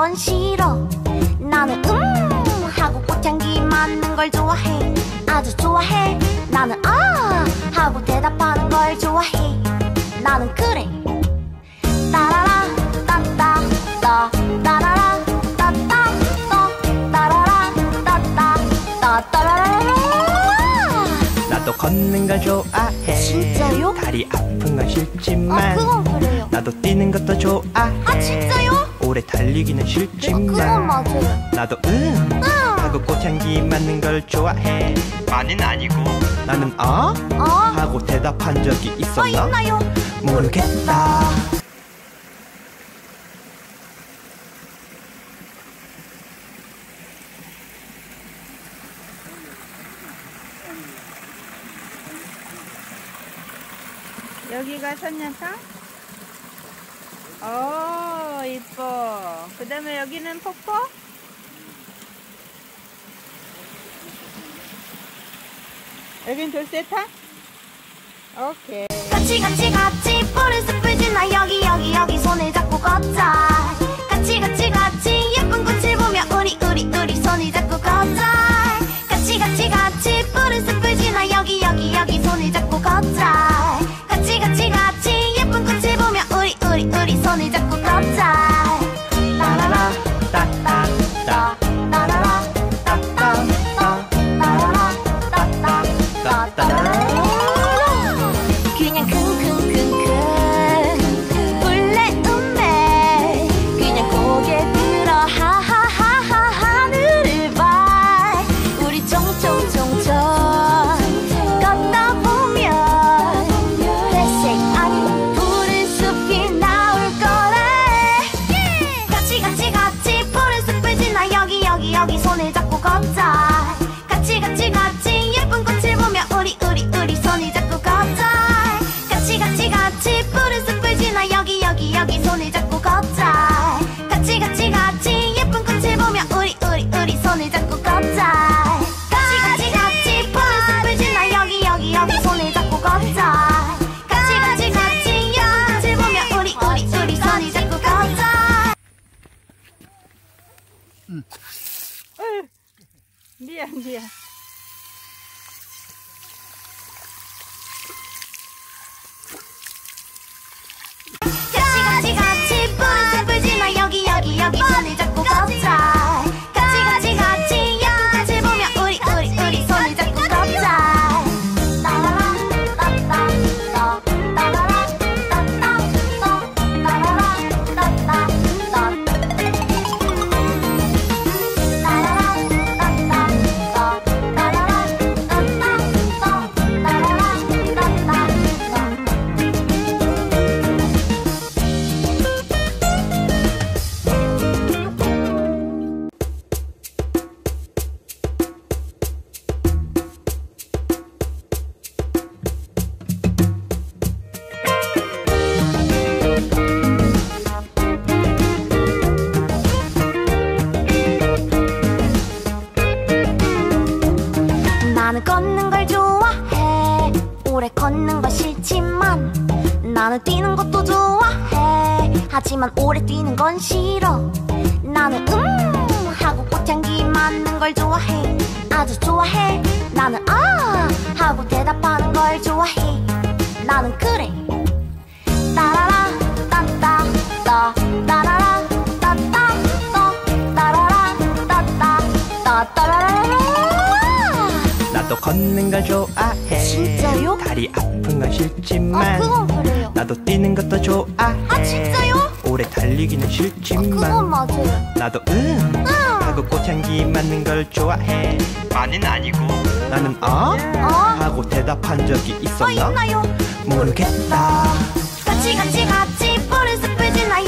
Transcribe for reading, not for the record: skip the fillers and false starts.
건 싫어. 나는 하고 꽃향기 맡는 걸 좋아해. 아주 좋아해. 나는 아 하고 대답하는 걸 좋아해. 나는 그래. 따라라 따따 따 따라라 따따 따 따라라 따따 따 따라라. 나도 걷는 걸 좋아해. 진짜요? 다리 아픈 건 싫지만 그건 그래요. 나도 뛰는 것도 좋아해. 아 진짜요? 오래 달리기는 싫지만 그건 맞아요. 나도 하고 꽃향기 맡는 걸 좋아해. 많이는 아니고 나는 하고 대답한 적이 있었나? 있나요? 모르겠다. 여기가 선녀탕? 오, 이뻐. 그 다음에 여기는 폭포? 여긴 돌쇠탕? 오케이. 같이 뿔을 숲을 지나 여기 손을 잡고 걷자. 같이 예쁜 꽃을 보며 우리 손을 잡고 걷자. 같이 뿔을 숲을 지나 여기 손을 잡고 걷자. 같이 예쁜 꽃을 보며 우리 손을 잡고 걷자. 따라라 따따 따 따라라 따따 따 따라라 따따 따 따라라. 그냥 킁킁킁킁 불레음에 그냥 고개 들어 하하하하 하늘을 봐. 우리 총총총총 걷다 보면 회색 아닌 푸른 숲이 나올 거래. 같이 푸른 숲을 지나 여기 손을 잡고 걷자. 같이 예쁜 꽃을 보며 우리 손을 잡고 걷자. 같이 푸른 숲을 지나 여기 손을 잡고 걷자. 같이 예쁜 꽃을 보며 우리 손을 잡고 걷자. 같이 푸른 숲을 지나 여기 손을 잡고 걷자. 같이 예쁜 꽃을 보며 우리 손을 잡고 걷자. 미안. 같이 푸른 숲을 지나 여기 손을 잡고 걷자. 같이 예쁜 꽃을 보며 우리 손을 잡고 걷자. 따라라 따따 따 따라라 따따 따 따라라 따따 따 따라라 따따 따 따라라 따따 따 따라라 따따 따. 나는 걷는 걸 좋아해. 오래 걷는 거 싫지만 나는 뛰는 것도 좋아해. 하지만 오래 뛰는 건 싫어. 나는 하고 꽃향기 맡는 걸 좋아해. 아주 좋아해. 나는 아 하고 대답하는 걸 좋아해. 나는 그래. 따라라 따따 따 따라라 따따 따 따라라 따따 따 따라라. 나도 걷는 걸 좋아해. 진짜요? 다리 아픈 건 싫지만 그건 그래요. 나도 뛰는 것도 좋아해. 아 진짜요? 오래 달리기는 싫지만 그건 맞아요. 나도 하고 꽃향기 맡는 걸 좋아해. 많이는 아니고 나는 하고 대답한 적이 있었나? 있나요? 모르겠다. 같이 푸른 숲을 지나